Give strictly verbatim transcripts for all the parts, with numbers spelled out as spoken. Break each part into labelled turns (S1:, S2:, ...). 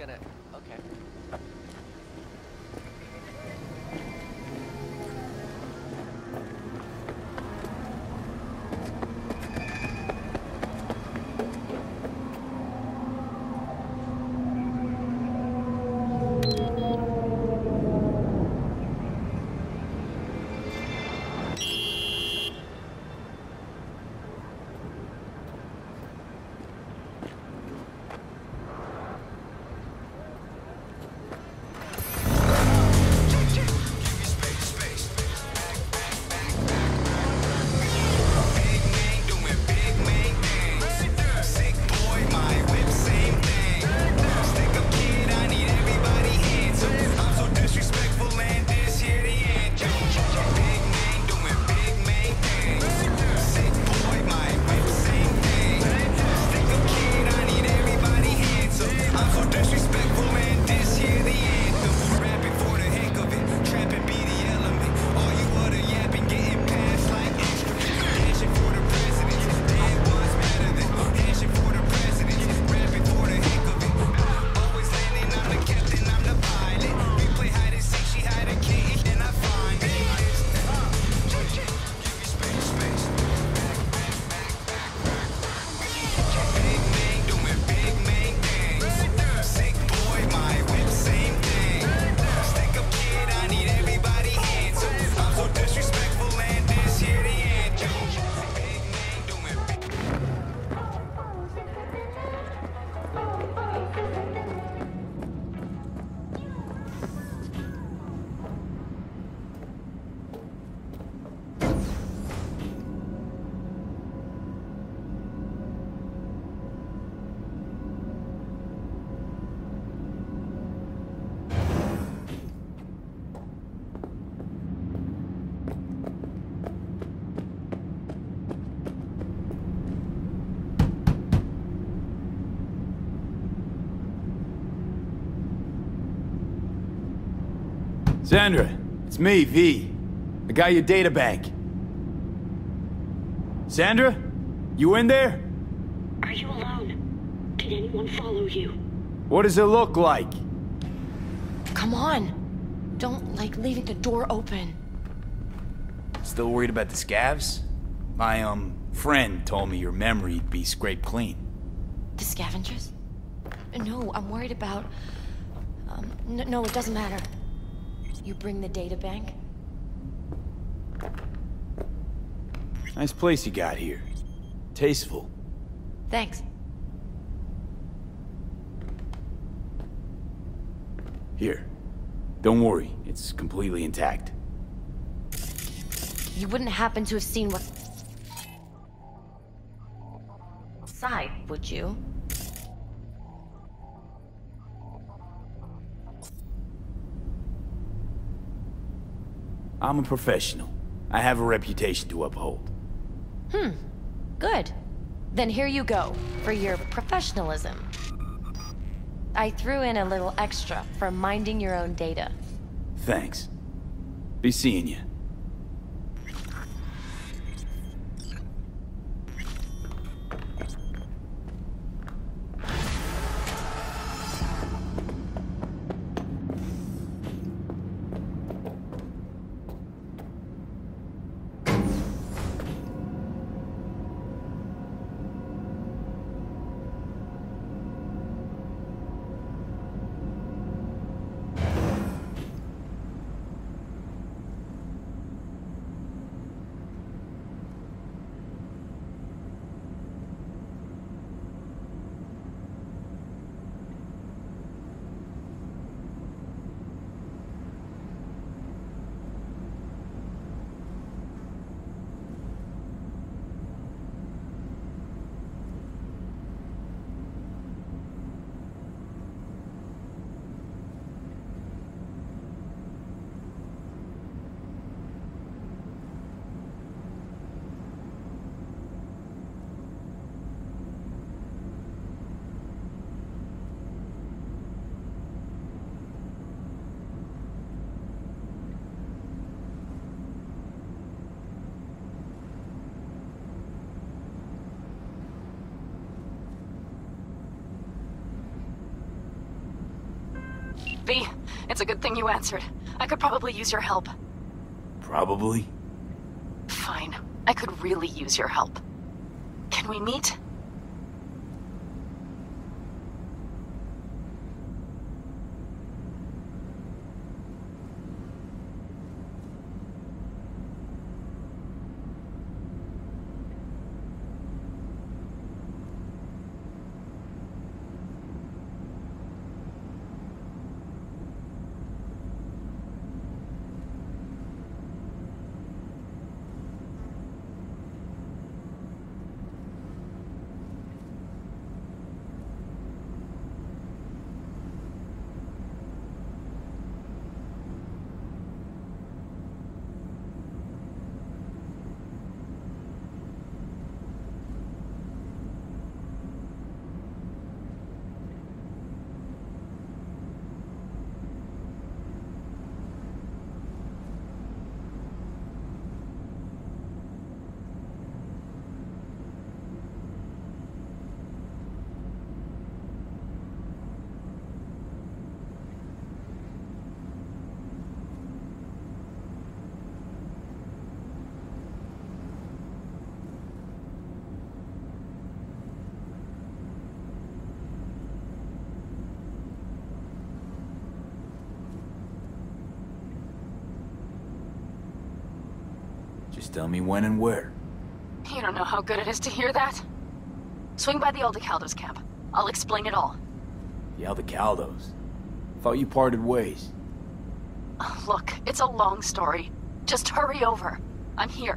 S1: gonna... Okay.
S2: Sandra, it's me, V. I got your data bank. Sandra? You in there?
S3: Are you alone? Did anyone follow you?
S2: What does it look like?
S3: Come on! Don't like leaving the door open.
S2: Still worried about the scavs? My, um, friend told me your memory'd be scraped clean.
S3: The scavengers? No, I'm worried about... Um, no, no, it doesn't matter. You bring the data bank?
S2: Nice place you got here. Tasteful.
S3: Thanks.
S2: Here. Don't worry, it's completely intact.
S3: You wouldn't happen to have seen what... side, would you?
S2: I'm a professional. I have a reputation to uphold.
S3: Hmm. Good. Then here you go, for your professionalism. I threw in a little extra for minding your own data.
S2: Thanks. Be seeing you.
S1: It's a good thing you answered. I could probably use your help.
S2: Probably?
S1: Fine. I could really use your help. Can we meet?
S2: Just tell me when and where.
S1: You don't know how good it is to hear that. Swing by the Aldecaldos camp. I'll explain it all.
S2: The Aldecaldos? Thought you parted ways.
S1: Look, it's a long story. Just hurry over. I'm here.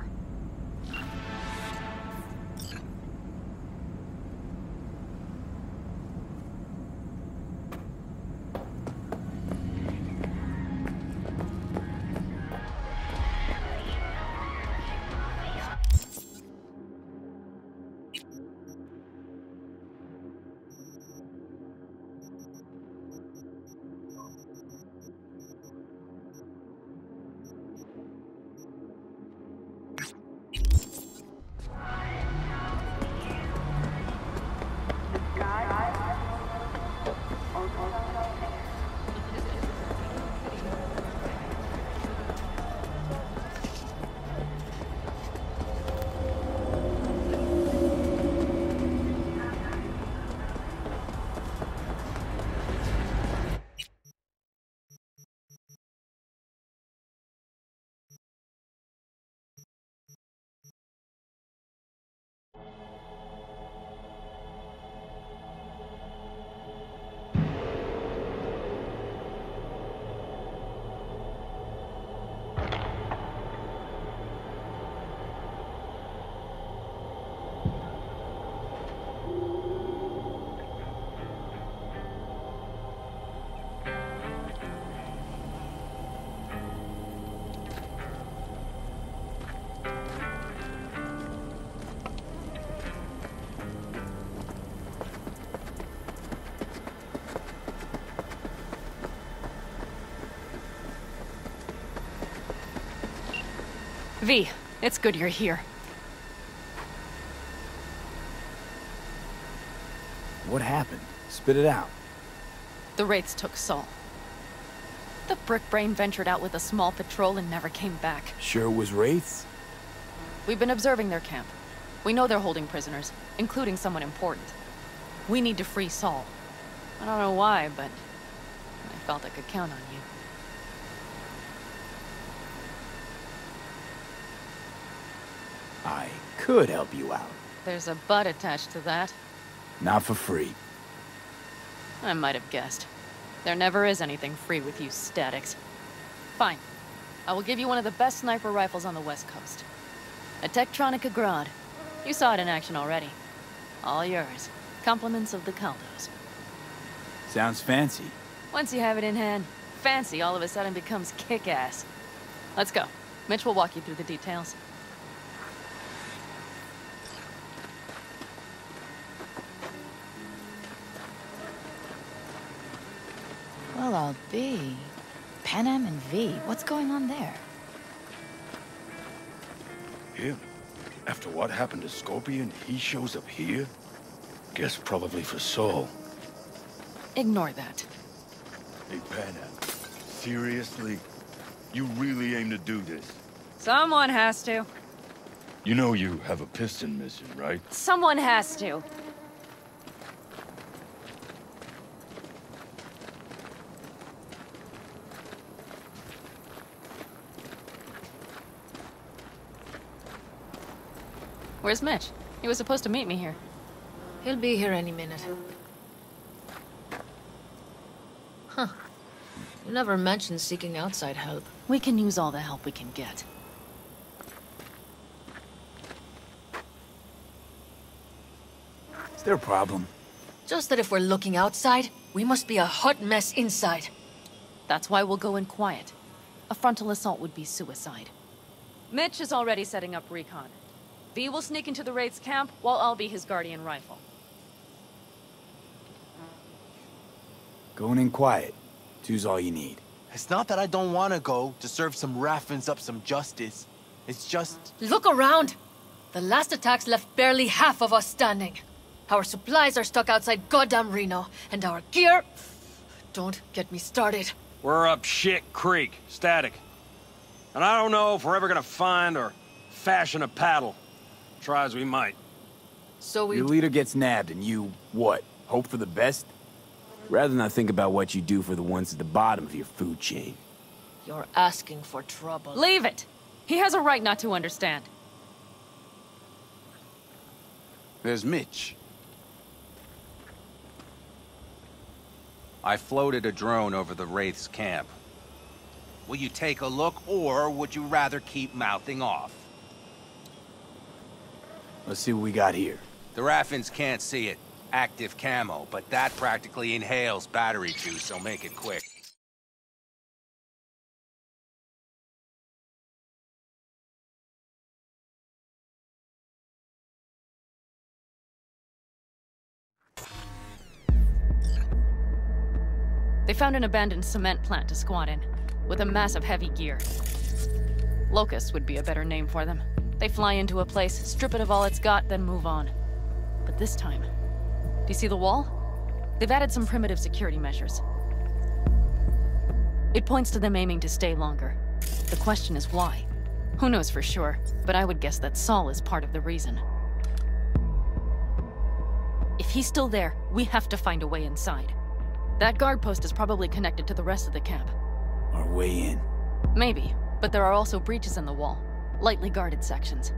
S4: V, it's good you're here.
S2: What happened? Spit it out.
S4: The Wraiths took Saul. The Brick Brain ventured out with a small patrol and never came back.
S2: Sure it was Wraiths?
S4: We've been observing their camp. We know they're holding prisoners, including someone important. We need to free Saul. I don't know why, but I felt I could count on you.
S2: I could help you out.
S4: There's a but attached to that.
S2: Not for free.
S4: I might have guessed. There never is anything free with you statics. Fine. I will give you one of the best sniper rifles on the West Coast. A Tektronica Grad. You saw it in action already. All yours. Compliments of the Caldos.
S2: Sounds fancy.
S4: Once you have it in hand, fancy all of a sudden becomes kick-ass. Let's go. Mitch will walk you through the details.
S5: Well, I'll be. Panam and V, what's going on there?
S6: Him? After what happened to Scorpion, he shows up here? Guess probably for Saul.
S4: Ignore that.
S6: Hey, Panam. Seriously? You really aim to do this?
S4: Someone has to.
S6: You know you have a piston mission, right?
S4: Someone has to. Where's Mitch? He was supposed to meet me here.
S7: He'll be here any minute. Huh. You never mentioned seeking outside help.
S4: We can use all the help we can get.
S2: Is there a problem?
S7: Just that if we're looking outside, we must be a hot mess inside.
S4: That's why we'll go in quiet. A frontal assault would be suicide. Mitch is already setting up recon. V will sneak into the Wraith's camp, while I'll be his guardian rifle.
S2: Going in quiet. Two's all you need.
S8: It's not that I don't want to go to serve some Raffins up some justice. It's just...
S7: Look around! The last attacks left barely half of us standing. Our supplies are stuck outside goddamn Reno, and our gear... Don't get me started.
S9: We're up shit creek, static. And I don't know if we're ever gonna find or fashion a paddle. Try as we might.
S7: So we...
S2: Your leader gets nabbed and you, what, hope for the best? Rather not think about what you do for the ones at the bottom of your food chain.
S7: You're asking for trouble.
S4: Leave it! He has a right not to understand.
S10: There's Mitch. I floated a drone over the Wraith's camp. Will you take a look, or would you rather keep mouthing off?
S2: Let's see what we got here.
S10: The Raffins can't see it. Active camo, but that practically inhales battery juice, so make it quick.
S4: They found an abandoned cement plant to squat in, with a massive heavy gear. Locusts would be a better name for them. They fly into a place, strip it of all it's got, then move on. But this time... Do you see the wall? They've added some primitive security measures. It points to them aiming to stay longer. The question is why? Who knows for sure, but I would guess that Saul is part of the reason. If he's still there, we have to find a way inside. That guard post is probably connected to the rest of the camp.
S2: Our way in.
S4: Maybe, but there are also breaches in the wall. Lightly guarded sections.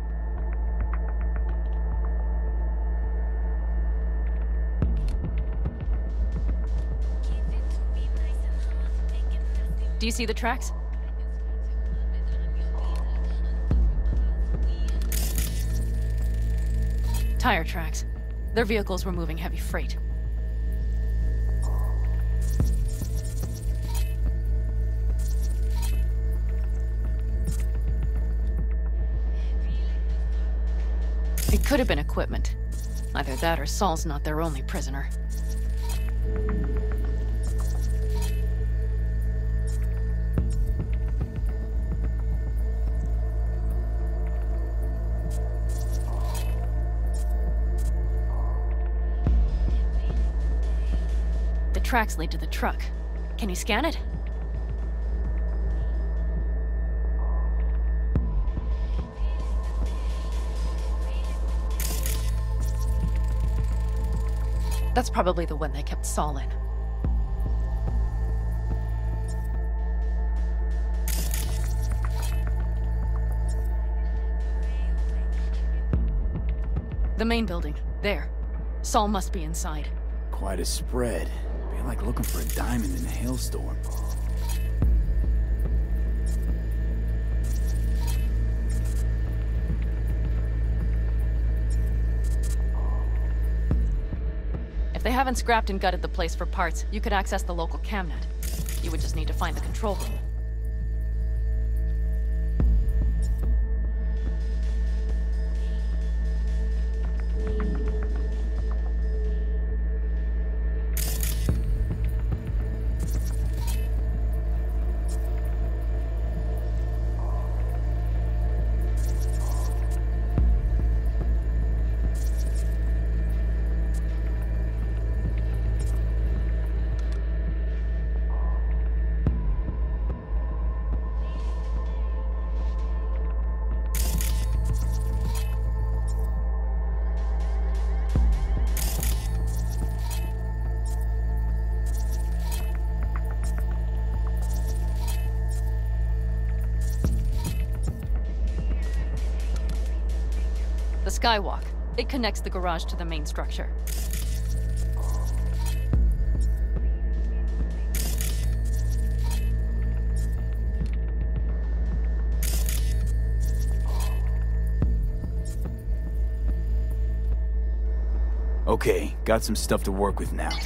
S4: Do you see the tracks? Tire tracks. Their vehicles were moving heavy freight. It could have been equipment. Either that or Saul's not their only prisoner. The tracks lead to the truck. Can you scan it? That's probably the one they kept Saul in. The main building. There. Saul must be inside.
S2: Quite a spread. Be like looking for a diamond in a hailstorm.
S4: If they haven't scrapped and gutted the place for parts, you could access the local camnet. You would just need to find the control room. The skywalk. It connects the garage to the main structure.
S2: Okay, got some stuff to work with now.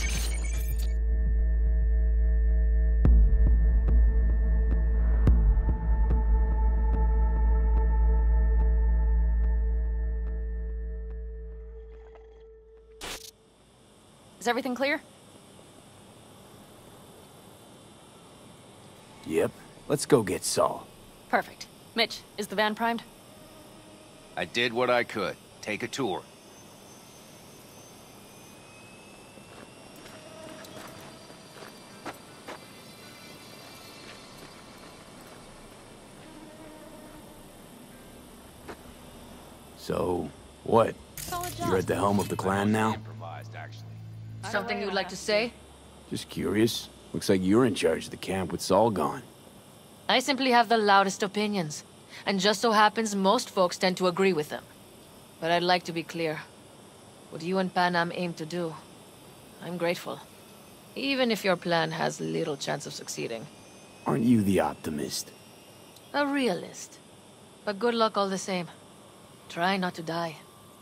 S4: Is everything clear?
S2: Yep. Let's go get Saul.
S4: Perfect. Mitch, is the van primed?
S10: I did what I could. Take a tour.
S2: So, what?
S4: Solid job.
S2: You're at the helm of the clan now?
S10: Improvised, actually.
S7: Something you'd like to say?
S2: Just curious. Looks like you're in charge of the camp with Saul gone.
S7: I simply have the loudest opinions. And just so happens most folks tend to agree with them. But I'd like to be clear. What you and Panam aim to do, I'm grateful. Even if your plan has little chance of succeeding.
S2: Aren't you the optimist?
S7: A realist. But good luck all the same. Try not to die.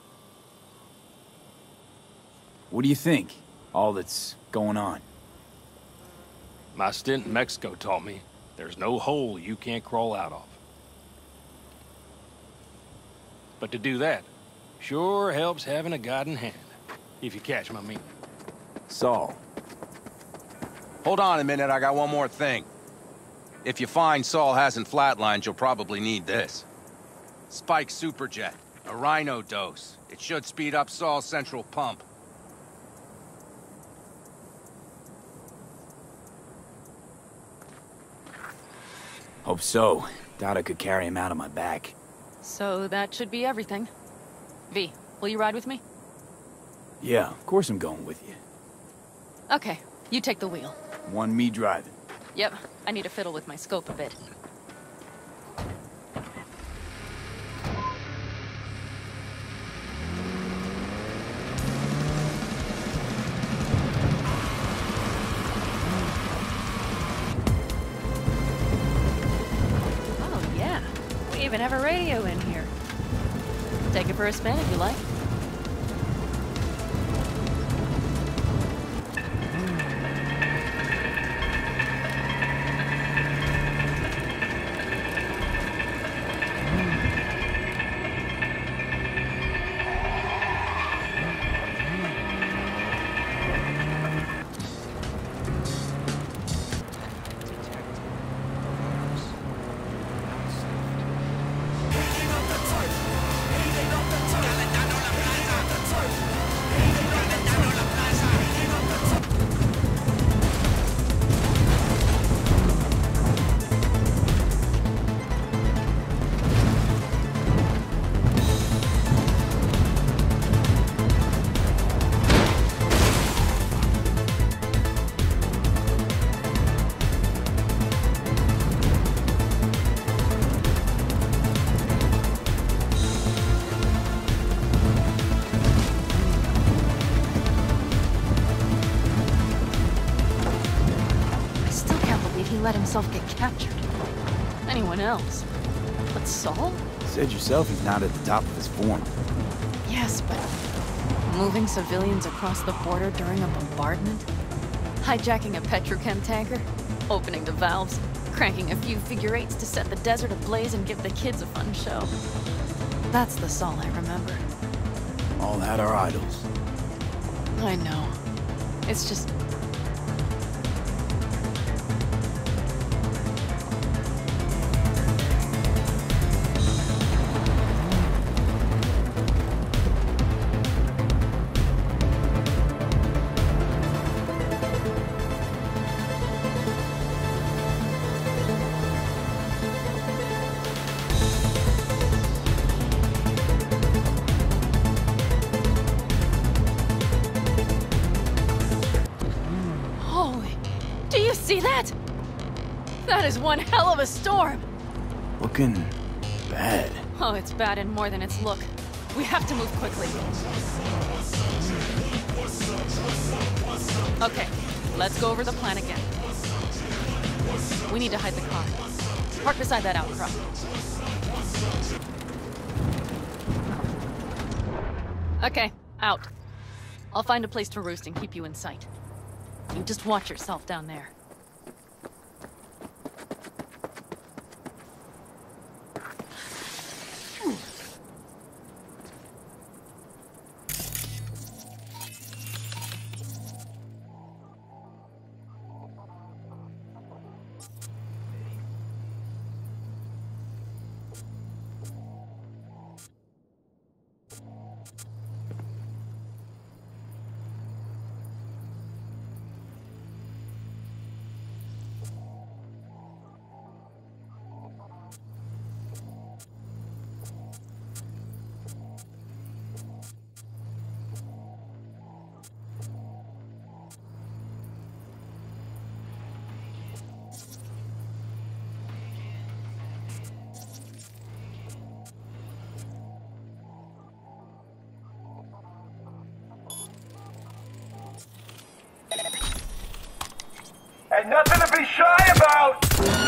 S2: What do you think? All that's going on?
S9: My stint in Mexico taught me there's no hole you can't crawl out of. But to do that, sure helps having a guiding hand, if you catch my meaning.
S2: Saul.
S10: Hold on a minute, I got one more thing. If you find Saul hasn't flatlined, you'll probably need this. Spike Superjet, a Rhino dose. It should speed up Saul's central pump.
S2: Hope so. Doubt I could carry him out on my back.
S4: So that should be everything. V, will you ride with me?
S2: Yeah, of course I'm going with you.
S4: Okay, you take the wheel.
S2: One me driving.
S4: Yep, I need to fiddle with my scope a bit. Oh yeah, we even have a radio in here. Take it for a spin if you like. Let himself get captured. Anyone else? But Saul?
S2: Said yourself he's not at the top of his form.
S4: Yes, but moving civilians across the border during a bombardment? Hijacking a petrochem tanker? Opening the valves? Cranking a few figure eights to set the desert ablaze and give the kids a fun show? That's the Saul I remember.
S2: All had our idols.
S4: I know. It's just... See that? That is one hell of a storm!
S2: Looking bad.
S4: Oh, it's bad in more than its look. We have to move quickly. Okay, let's go over the plan again. We need to hide the car. Park beside that outcrop. Okay, out. I'll find a place to roost and keep you in sight. You just watch yourself down there.
S11: And nothing to be shy about!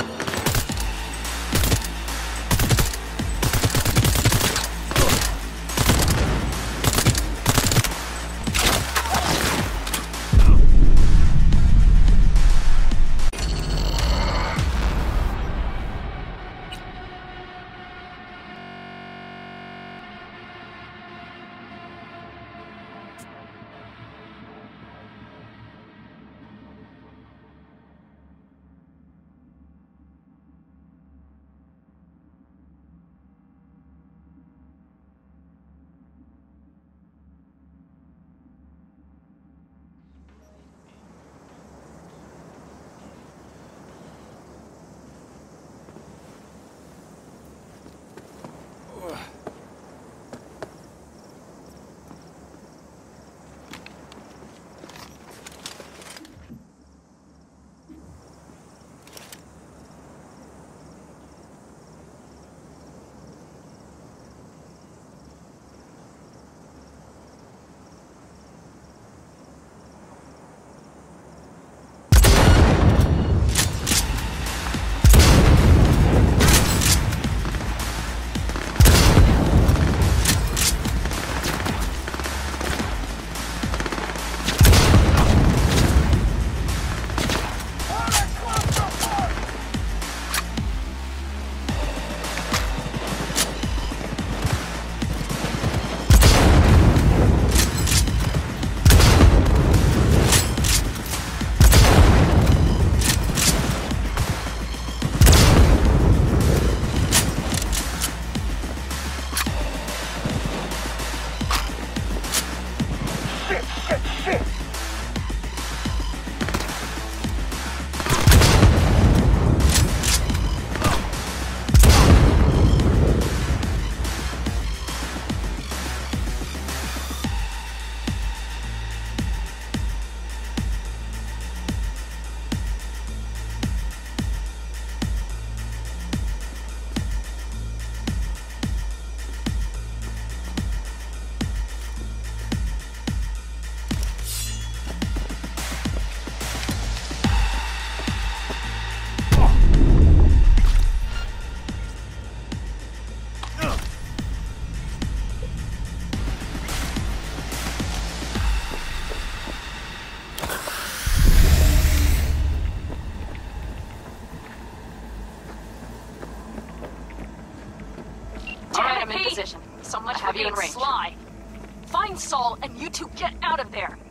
S1: I'm in position. So much for being sly. Find Saul and you two get out of there.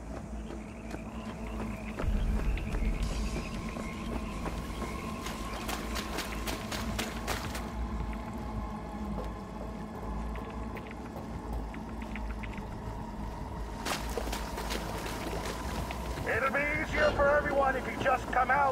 S11: It'll be easier for everyone if you just come out.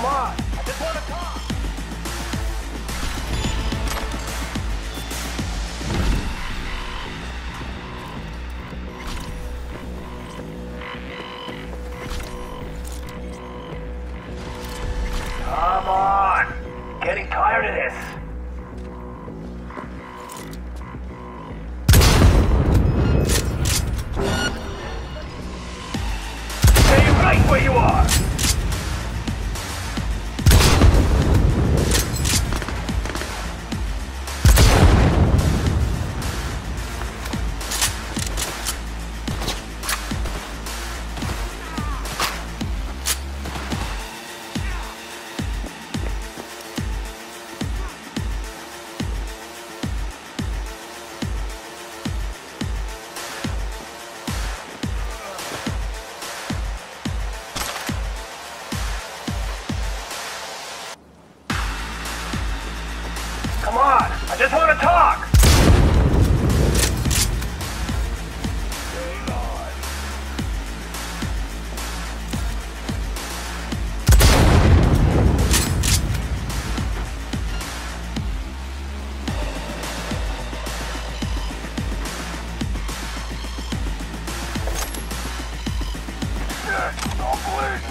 S11: Come on, I just want to talk. Come on, getting tired of this. Stay right where you are. Come on, I just want to talk! Shit, I'm bleeding.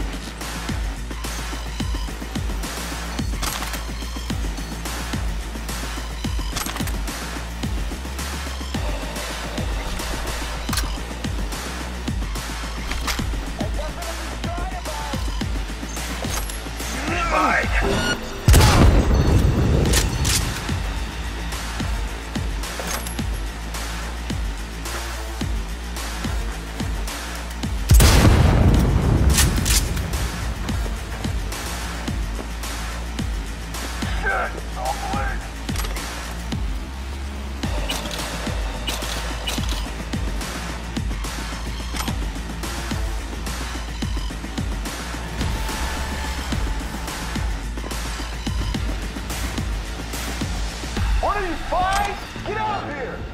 S11: What are you, spies? Get out of here!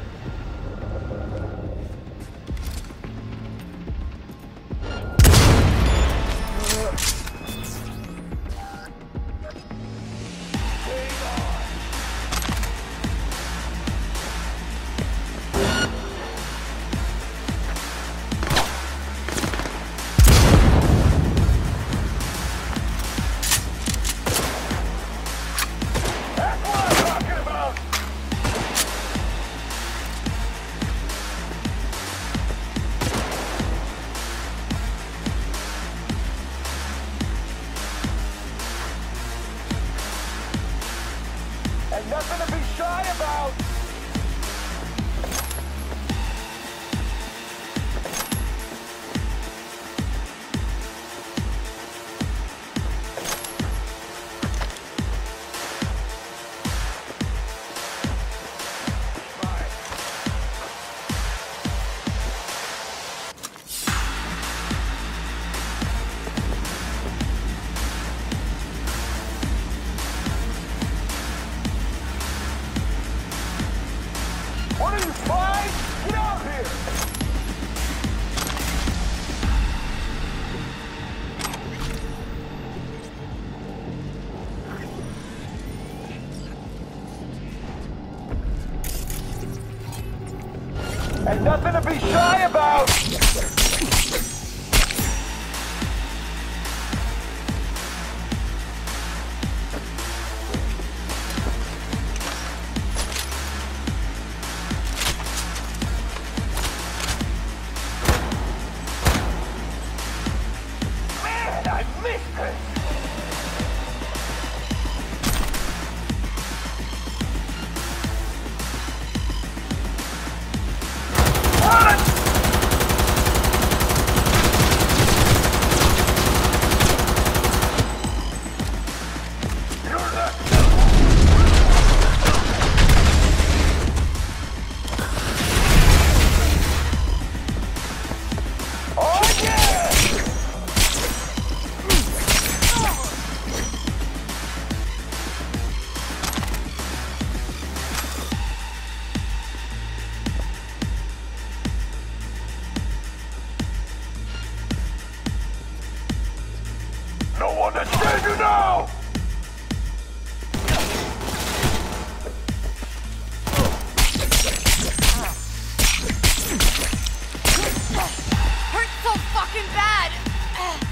S11: Ain't nothing to be shy about! What are you, spies? Get out here! Ain't nothing to be shy about! I missed it! Run! Oh yeah! Understand you now!
S5: Hurts so fucking bad!